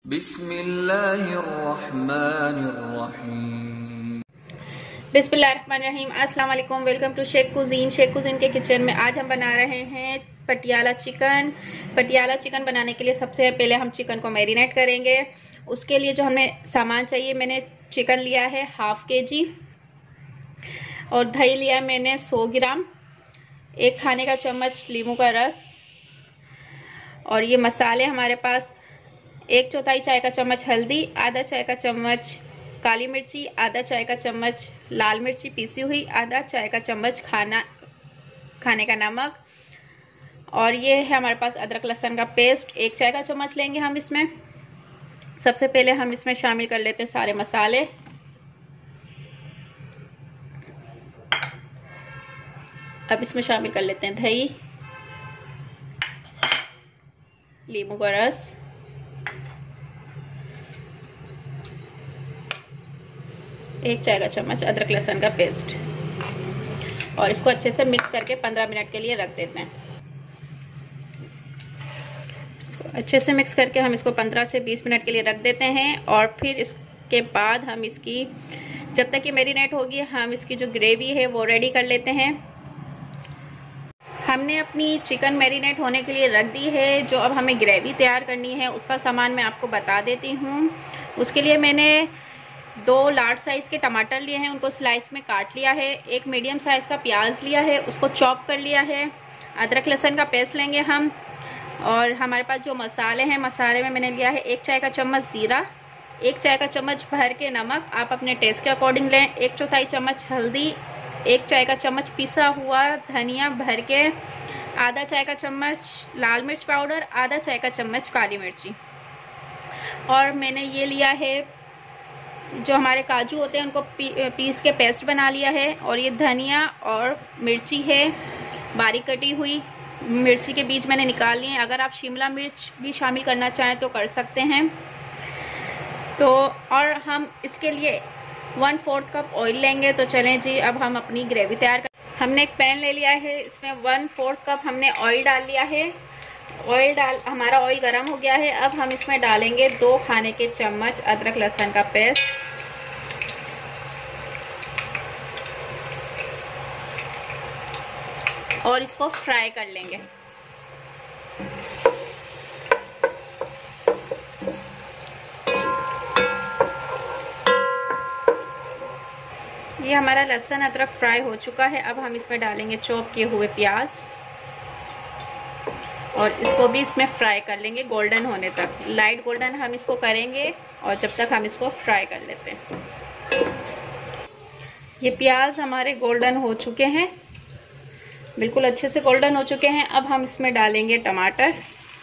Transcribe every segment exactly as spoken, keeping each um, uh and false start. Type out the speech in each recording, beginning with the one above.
बिस्मिल्लाहिर्रहमानिर्रहीम। बिस्मिल्लाहिर्रहमानिर्रहीम। अस्सलाम वालेकुम। Welcome to Sheikh cuisine. Sheikh cuisine के किचन में आज हम बना रहे हैं पटियाला चिकन। पटियाला चिकन बनाने के लिए सबसे पहले हम चिकन को मैरिनेट करेंगे। उसके लिए जो हमें सामान चाहिए, मैंने चिकन लिया है हाफ के जी और दही लिया है मैंने सौ ग्राम, एक खाने का चम्मच नींबू का रस, और ये मसाले हमारे पास एक चौथाई चाय का चम्मच हल्दी, आधा चाय का चम्मच काली मिर्ची, आधा चाय का चम्मच लाल मिर्ची पीसी हुई, आधा चाय का चम्मच खाना खाने का नमक, और ये है हमारे पास अदरक लहसुन का पेस्ट एक चाय का चम्मच लेंगे हम इसमें। सबसे पहले हम इसमें शामिल कर लेते हैं सारे मसाले। अब इसमें शामिल कर लेते हैं दही, नींबू का रस, एक चाय का चम्मच अदरक लहसुन का पेस्ट, और इसको अच्छे से मिक्स करके पंद्रह मिनट के लिए रख देते हैं। इसको अच्छे से मिक्स करके हम इसको पंद्रह से बीस मिनट के लिए रख देते हैं, और फिर इसके बाद हम इसकी जब तक ये मैरिनेट होगी हम इसकी जो ग्रेवी है वो रेडी कर लेते हैं। हमने अपनी चिकन मैरिनेट होने के लिए रख दी है। जो अब हमें ग्रेवी तैयार करनी है उसका सामान मैं आपको बता देती हूँ। उसके लिए मैंने दो लार्ज साइज़ के टमाटर लिए हैं, उनको स्लाइस में काट लिया है। एक मीडियम साइज़ का प्याज लिया है, उसको चॉप कर लिया है। अदरक लहसुन का पेस्ट लेंगे हम, और हमारे पास जो मसाले हैं, मसाले में मैंने लिया है एक चाय का चम्मच ज़ीरा, एक चाय का चम्मच भर के नमक, आप अपने टेस्ट के अकॉर्डिंग लें, एक चौथाई चम्मच हल्दी, एक चाय का चम्मच पिसा हुआ धनिया भर के, आधा चाय का चम्मच लाल मिर्च पाउडर, आधा चाय का चम्मच काली मिर्ची, और मैंने ये लिया है जो हमारे काजू होते हैं उनको पी, पीस के पेस्ट बना लिया है, और ये धनिया और मिर्ची है बारीक कटी हुई। मिर्ची के बीज मैंने निकाल लिए हैं। अगर आप शिमला मिर्च भी शामिल करना चाहें तो कर सकते हैं। तो और हम इसके लिए वन फोर्थ कप ऑयल लेंगे। तो चलें जी, अब हम अपनी ग्रेवी तैयार कर। हमने एक पैन ले लिया है, इसमें वन फोर्थ कप हमने ऑयल डाल लिया है। ऑयल डाल हमारा ऑयल गर्म हो गया है। अब हम इसमें डालेंगे दो खाने के चम्मच अदरक लहसुन का पेस्ट, और इसको फ्राई कर लेंगे। ये हमारा लहसुन अदरक फ्राई हो चुका है। अब हम इसमें डालेंगे चॉप किए हुए प्याज, और इसको भी इसमें फ्राई कर लेंगे गोल्डन होने तक। लाइट गोल्डन हम इसको करेंगे, और जब तक हम इसको फ्राई कर लेते हैं। ये प्याज हमारे गोल्डन हो चुके हैं, बिल्कुल अच्छे से गोल्डन हो चुके हैं। अब हम इसमें डालेंगे टमाटर,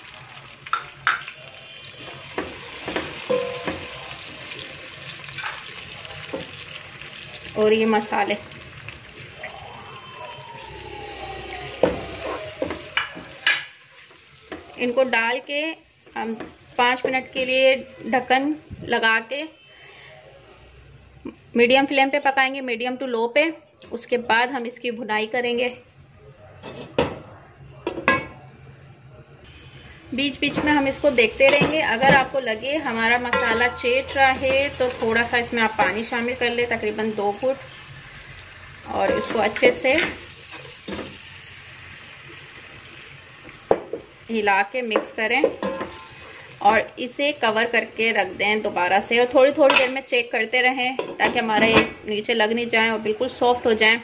और ये मसाले। इनको डाल के हम पाँच मिनट के लिए ढक्कन लगा के मीडियम फ्लेम पे पकाएंगे, मीडियम टू लो पे। उसके बाद हम इसकी भुनाई करेंगे। बीच बीच में हम इसको देखते रहेंगे। अगर आपको लगे हमारा मसाला चेट रहा है तो थोड़ा सा इसमें आप पानी शामिल कर ले, तकरीबन दो फुट, और इसको अच्छे से हिला के मिक्स करें, और इसे कवर करके रख दें दोबारा से, और थोड़ी थोड़ी देर में चेक करते रहें ताकि हमारा ये नीचे लग नहीं जाए और बिल्कुल सॉफ्ट हो जाए।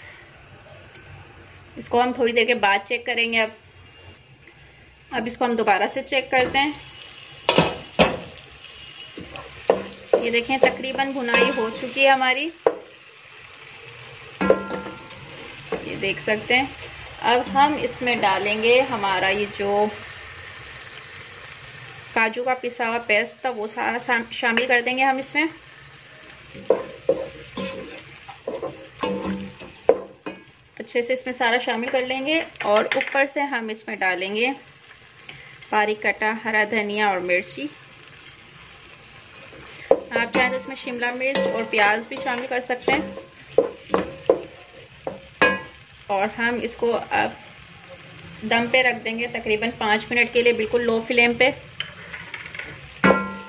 इसको हम थोड़ी देर के बाद चेक करेंगे। अब अब इसको हम दोबारा से चेक करते हैं। ये देखें तकरीबन भुनाई हो चुकी है हमारी, ये देख सकते हैं। अब हम इसमें डालेंगे हमारा ये जो काजू का पिसा हुआ पेस्ट था वो सारा शामिल कर देंगे हम इसमें। अच्छे से इसमें सारा शामिल कर लेंगे, और ऊपर से हम इसमें डालेंगे बारीक कटा हरा धनिया और मिर्ची। आप चाहें तो इसमें शिमला मिर्च और प्याज भी शामिल कर सकते हैं। और हम इसको अब दम पे रख देंगे तकरीबन पाँच मिनट के लिए, बिल्कुल लो फ्लेम पे।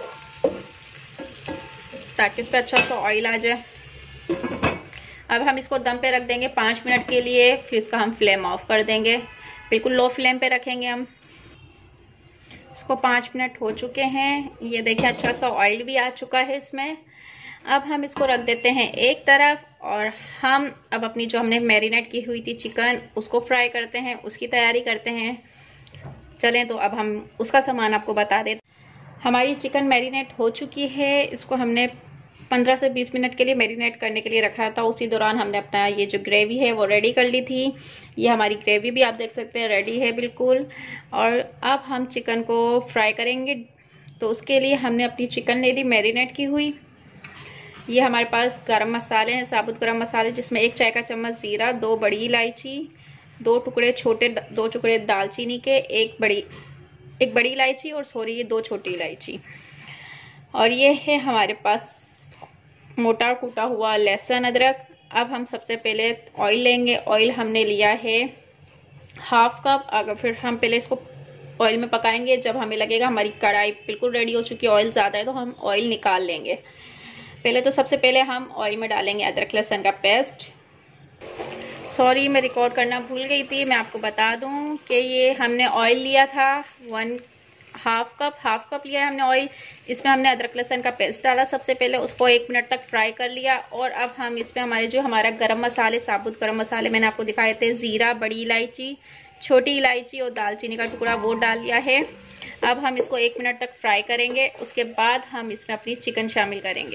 ताकि इस पर अच्छा सा ऑयल आ जाए। अब हम इसको दम पे रख देंगे पाँच मिनट के लिए, फिर इसका हम फ्लेम ऑफ कर देंगे, बिल्कुल लो फ्लेम पे रखेंगे हम। इसको पाँच मिनट हो चुके हैं, ये देखिए अच्छा सा ऑयल भी आ चुका है इसमें। अब हम इसको रख देते हैं एक तरफ और हम अब अपनी जो हमने मैरिनेट की हुई थी चिकन उसको फ्राई करते हैं, उसकी तैयारी करते हैं। चलें तो अब हम उसका सामान आपको बता देते। हमारी चिकन मैरिनेट हो चुकी है, इसको हमने पंद्रह से बीस मिनट के लिए मैरिनेट करने के लिए रखा था। उसी दौरान हमने अपना ये जो ग्रेवी है वो रेडी कर ली थी। ये हमारी ग्रेवी भी आप देख सकते हैं रेडी है बिल्कुल। और अब हम चिकन को फ्राई करेंगे, तो उसके लिए हमने अपनी चिकन ले ली मैरिनेट की हुई। ये हमारे पास गरम मसाले हैं, साबुत गरम मसाले, जिसमें एक चाय का चम्मच ज़ीरा, दो बड़ी इलायची, दो टुकड़े छोटे दो टुकड़े दालचीनी के, एक बड़ी एक बड़ी इलायची और सॉरी ये दो छोटी इलायची। और ये है हमारे पास मोटा कूटा हुआ लहसुन अदरक। अब हम सबसे पहले ऑयल लेंगे। ऑयल हमने लिया है हाफ कप। अगर फिर हम पहले इसको ऑयल में पकाएंगे, जब हमें लगेगा हमारी कढ़ाई बिल्कुल रेडी हो चुकी है, ऑयल ज़्यादा है, तो हम ऑयल निकाल लेंगे। पहले तो सबसे पहले हम ऑयल में डालेंगे अदरक लहसुन का पेस्ट। सॉरी मैं रिकॉर्ड करना भूल गई थी, मैं आपको बता दूं कि ये हमने ऑयल लिया था one half cup half cup लिया है हमने ऑयल। इसमें हमने अदरक लहसुन का पेस्ट डाला सबसे पहले, उसको एक मिनट तक फ्राई कर लिया। और अब हम इसमें हमारे जो हमारा गरम मसाले, साबुत गरम मसाले मैंने आपको दिखाए थे, ज़ीरा, बड़ी इलायची, छोटी इलायची और दालचीनी का टुकड़ा, वो डाल लिया है। अब हम इसको एक मिनट तक फ्राई करेंगे, उसके बाद हम इसमें अपनी चिकन शामिल करेंगे।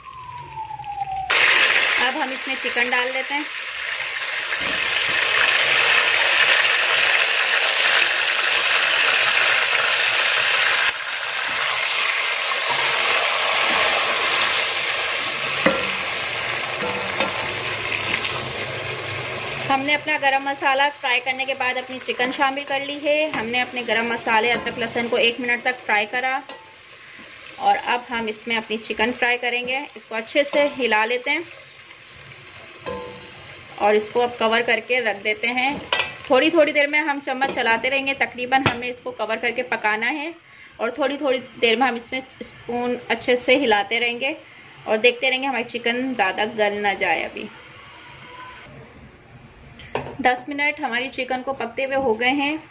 अब हम इसमें चिकन डाल देते हैं। हमने अपना गरम मसाला फ्राई करने के बाद अपनी चिकन शामिल कर ली है। हमने अपने गरम मसाले, अदरक लहसुन को एक मिनट तक फ्राई करा और अब हम इसमें अपनी चिकन फ्राई करेंगे। इसको अच्छे से हिला लेते हैं और इसको अब कवर करके रख देते हैं। थोड़ी थोड़ी देर में हम चम्मच चलाते रहेंगे, तकरीबन हमें इसको कवर करके पकाना है। और थोड़ी थोड़ी देर में हम इसमें स्पून अच्छे से हिलाते रहेंगे और देखते रहेंगे हमारी चिकन ज़्यादा गल ना जाए। अभी दस मिनट हमारी चिकन को पकते हुए हो गए हैं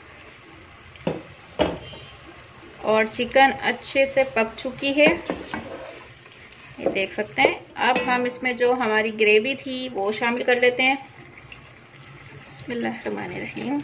और चिकन अच्छे से पक चुकी है, ये देख सकते हैं। अब हम इसमें जो हमारी ग्रेवी थी वो शामिल कर लेते हैं। बिस्मिल्लाहिर्रहमानिर्रहीम।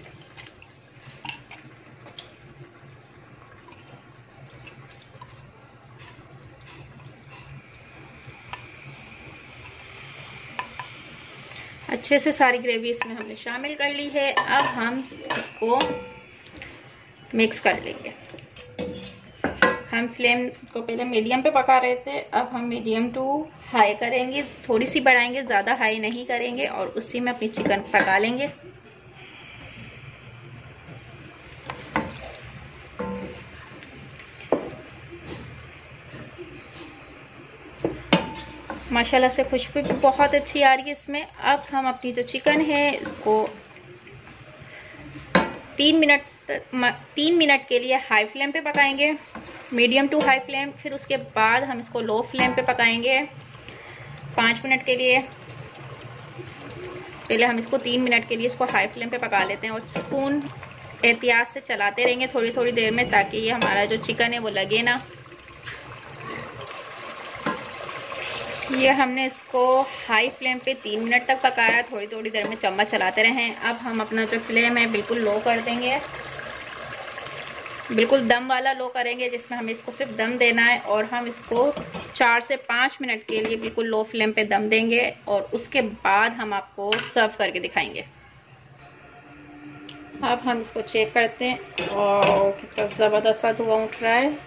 अच्छे से सारी ग्रेवी इसमें हमने शामिल कर ली है। अब हम इसको मिक्स कर लेंगे। हम फ्लेम को पहले मीडियम पे पका रहे थे, अब हम मीडियम टू हाई करेंगे, थोड़ी सी बढ़ाएंगे, ज़्यादा हाई नहीं करेंगे। और उसी में अपनी चिकन पका लेंगे। माशाल्लाह से खुशबू भी बहुत अच्छी आ रही है इसमें। अब हम अपनी जो चिकन है इसको तीन मिनट तीन मिनट के लिए हाई फ्लेम पे पकाएंगे, मीडियम टू हाई फ्लेम। फिर उसके बाद हम इसको लो फ्लेम पे पकाएंगे पाँच मिनट के लिए। पहले हम इसको तीन मिनट के लिए इसको हाई फ्लेम पे पका लेते हैं और स्पून एहतियात से चलाते रहेंगे थोड़ी थोड़ी देर में, ताकि ये हमारा जो चिकन है वो लगे ना। ये हमने इसको हाई फ्लेम पे तीन मिनट तक पकाया, थोड़ी थोड़ी देर में चम्मच चलाते रहें। अब हम अपना जो फ्लेम है बिल्कुल लो कर देंगे, बिल्कुल दम वाला लो करेंगे, जिसमें हमें इसको सिर्फ दम देना है। और हम इसको चार से पाँच मिनट के लिए बिल्कुल लो फ्लेम पे दम देंगे और उसके बाद हम आपको सर्व करके दिखाएंगे। अब हम इसको चेक करते हैं और कितना ज़बरदस्त धुआं उठ रहा है।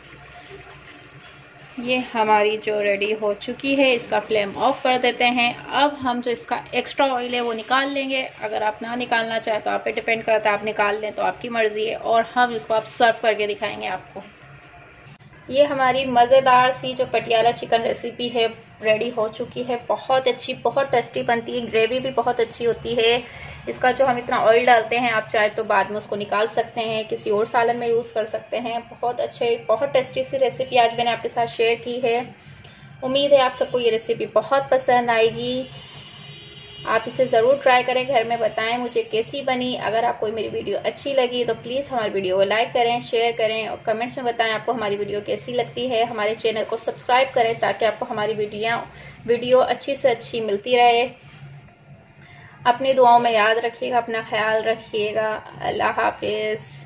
ये हमारी जो रेडी हो चुकी है, इसका फ्लेम ऑफ कर देते हैं। अब हम जो इसका एक्स्ट्रा ऑयल है वो निकाल लेंगे। अगर आप ना निकालना चाहें तो आप पे डिपेंड करता है, आप निकाल लें तो आपकी मर्ज़ी है। और हम इसको आप सर्व करके दिखाएंगे आपको। ये हमारी मज़ेदार सी जो पटियाला चिकन रेसिपी है रेडी हो चुकी है। बहुत अच्छी, बहुत टेस्टी बनती है, ग्रेवी भी बहुत अच्छी होती है। इसका जो हम इतना ऑयल डालते हैं, आप चाहे तो बाद में उसको निकाल सकते हैं, किसी और सालन में यूज़ कर सकते हैं। बहुत अच्छे, बहुत टेस्टी सी रेसिपी आज मैंने आपके साथ शेयर की है। उम्मीद है आप सबको ये रेसिपी बहुत पसंद आएगी। आप इसे ज़रूर ट्राई करें, घर में बताएं मुझे कैसी बनी। अगर आपको मेरी वीडियो अच्छी लगी तो प्लीज़ हमारी वीडियो को लाइक करें, शेयर करें और कमेंट्स में बताएं आपको हमारी वीडियो कैसी लगती है। हमारे चैनल को सब्सक्राइब करें ताकि आपको हमारी वीडियो वीडियो अच्छी से अच्छी मिलती रहे। अपनी दुआओं में याद रखिएगा, अपना ख्याल रखिएगा। अल्लाह हाफिज़।